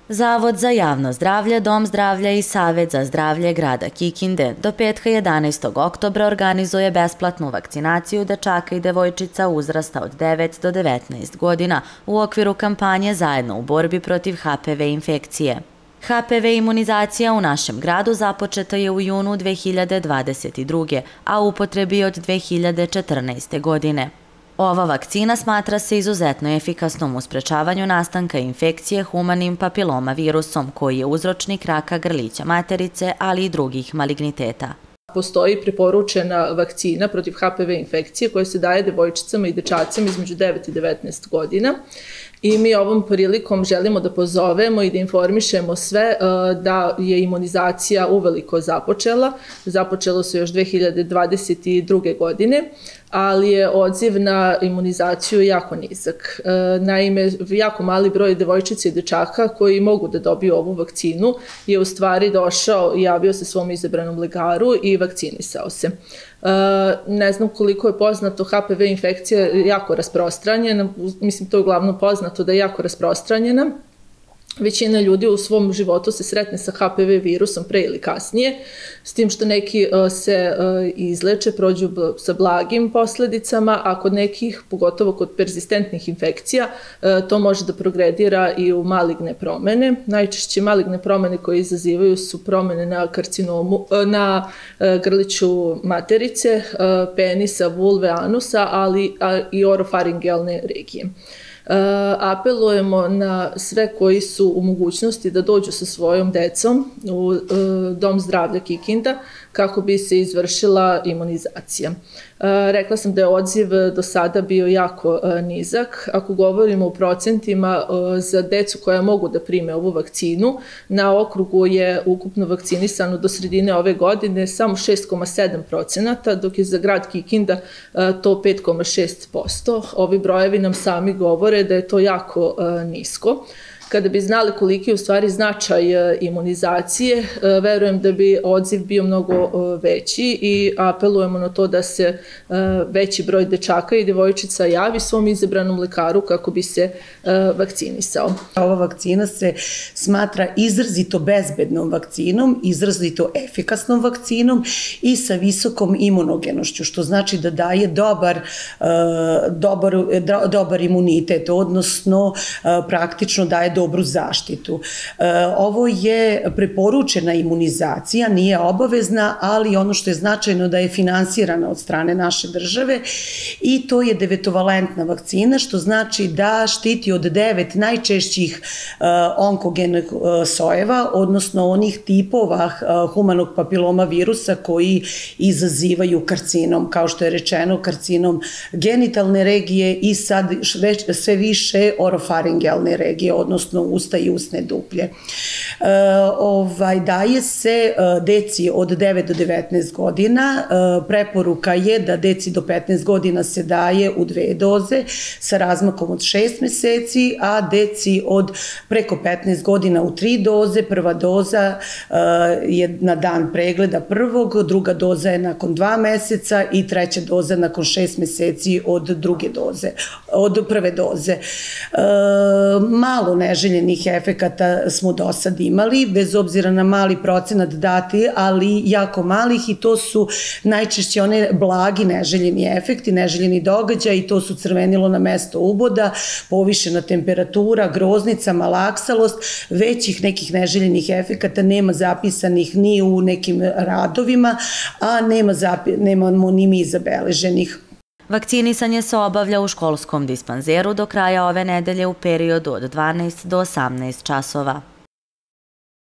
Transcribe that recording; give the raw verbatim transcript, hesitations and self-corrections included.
Zavod za javno zdravlje, Dom zdravlja i Savet za zdravlje grada Kikinde do petka jedanaestog oktobra organizuje besplatnu vakcinaciju dečaka i devojčica uzrasta od devet do devetnaest godina u okviru kampanje Zajedno u borbi protiv H P V infekcije. H P V imunizacija u našem gradu započeta je u junu dve hiljade dvadeset druge. a u upotrebi od dve hiljade četrnaeste. godine. Ova vakcina smatra se izuzetno efikasnom u sprečavanju nastanka infekcije humanim papiloma virusom, koji je uzročnik raka grlića materice, ali i drugih maligniteta. Postoji preporučena vakcina protiv H P V infekcije koja se daje devojčicama i dečacima između devet i devetnaest godina. I mi ovom prilikom želimo da pozovemo i da informišemo sve da je imunizacija uveliko započela. Započelo se još dve hiljade dvadeset druge. godine, ali je odziv na imunizaciju jako nizak. Naime, jako mali broj devojčica i dečaka koji mogu da dobiju ovu vakcinu je u stvari došao i javio se svom izabranom lekaru i vakcinisao se. Ne znam koliko je poznato, H P V infekcija je jako rasprostranjena, mislim to je uglavnom poznato da je jako rasprostranjena. Većina ljudi u svom životu se sretne sa H P V virusom pre ili kasnije, s tim što neki se izleče, prođu sa blagim posledicama, a kod nekih, pogotovo kod perzistentnih infekcija, to može da progredira i u maligne promene. Najčešće maligne promene koje izazivaju su promene na karcinomu, na grliću materice, penisa, vulve, anusa, ali i orofaringealne regije. Apelujemo na sve koji su u mogućnosti da dođu sa svojom decom u Dom zdravlja Kikinda kako bi se izvršila imunizacija. Rekla sam da je odziv do sada bio jako nizak. Ako govorimo u procentima za decu koja mogu da prime ovu vakcinu, na okrugu je ukupno vakcinisano do sredine ove godine samo šest zarez sedam procenata, dok je za grad Kikinda to pet zarez šest posto. Ovi brojevi nam sami govore da je to jako nisko. Kada bi znali koliki je u stvari značaj imunizacije, verujem da bi odziv bio mnogo veći i apelujemo na to da se veći broj dečaka i devojčica javi svom izabranom lekaru kako bi se vakcinisao. Ova vakcina se smatra izrazito bezbednom vakcinom, izrazito efikasnom vakcinom i sa visokom imunogenošću, što znači da daje dobar, dobar, dobar imunitet, odnosno praktično daje dobru zaštitu. Ovo je preporučena imunizacija, nije obavezna, ali ono što je značajno da je finansirana od strane naše države i to je devetovalentna vakcina, što znači da štiti od devet najčešćih onkogenih sojeva, odnosno onih tipova humanog papiloma virusa koji izazivaju karcinom, kao što je rečeno, karcinom genitalne regije i sad sve više orofaringealne regije, odnosno usta i usne duplje. Daje se deci od devet do devetnaest godina. Preporuka je da deci do petnaest godina se daje u dve doze sa razmakom od šest meseci, a deci od preko petnaest godina u tri doze. Prva doza je na dan pregleda prvog, druga doza je nakon dva meseca i treća doza nakon šest meseci od druge doze, od prve doze. Malo neželjenih efekata smo do sad imali, bez obzira na mali procenat dati, ali jako malih, i to su najčešće one blagi neželjeni efekti, neželjeni događaj, i to su crvenilo na mesto uboda, povišena temperatura, groznica, malaksalost. Većih nekih neželjenih efekata nema zapisanih ni u nekim radovima, a nemamo ni mi zabeleženih. Vakcinisanje se obavlja u školskom dispanzeru do kraja ove nedelje u periodu od dvanaest do osamnaest časova.